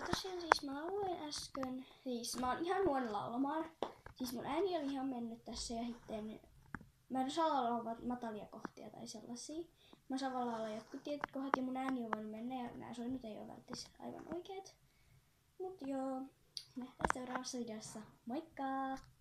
tosiaan siis mä lauloin äsken, siis mä oon ihan huono laulamaan. Siis mun ääni oli ihan mennyt tässä ja sitten mä en osaa laulaa matalia kohtia tai sellaisia. Mä osaan vaan laulaa jotkut tietyt kohdat ja mun ääni on voinut mennä ja nää soinnut ei oo välttämättä aivan oikeet. Mut joo, nähdään seuraavassa videossa. Moikka!